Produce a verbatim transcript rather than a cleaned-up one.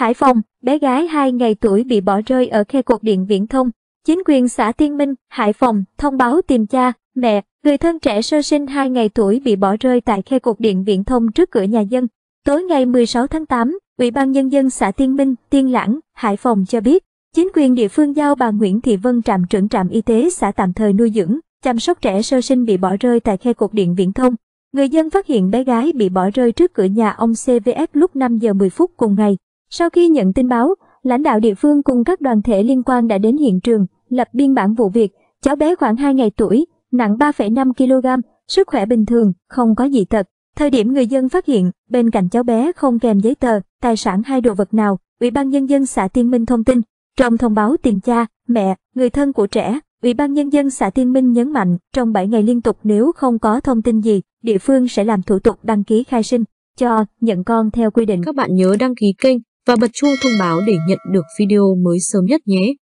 Hải Phòng, bé gái hai ngày tuổi bị bỏ rơi ở khe cột điện viễn thông. Chính quyền xã Tiên Minh, Hải Phòng thông báo tìm cha, mẹ, người thân trẻ sơ sinh hai ngày tuổi bị bỏ rơi tại khe cột điện viễn thông trước cửa nhà dân. Tối ngày mười sáu tháng tám, Ủy ban Nhân dân xã Tiên Minh, Tiên Lãng, Hải Phòng cho biết, chính quyền địa phương giao bà Nguyễn Thị Vân, trạm trưởng trạm y tế xã tạm thời nuôi dưỡng, chăm sóc trẻ sơ sinh bị bỏ rơi tại khe cột điện viễn thông. Người dân phát hiện bé gái bị bỏ rơi trước cửa nhà ông xê vê ét lúc năm giờ mười phút cùng ngày. Sau khi nhận tin báo, lãnh đạo địa phương cùng các đoàn thể liên quan đã đến hiện trường, lập biên bản vụ việc. Cháu bé khoảng hai ngày tuổi, nặng ba phẩy năm ki lô gam, sức khỏe bình thường, không có dị tật. Thời điểm người dân phát hiện, bên cạnh cháu bé không kèm giấy tờ, tài sản hay đồ vật nào. Ủy ban Nhân dân xã Tiên Minh thông tin, trong thông báo tìm cha, mẹ, người thân của trẻ, Ủy ban Nhân dân xã Tiên Minh nhấn mạnh, trong bảy ngày liên tục nếu không có thông tin gì, địa phương sẽ làm thủ tục đăng ký khai sinh, cho, nhận con theo quy định. Các bạn nhớ đăng ký kênh và bật chuông thông báo để nhận được video mới sớm nhất nhé.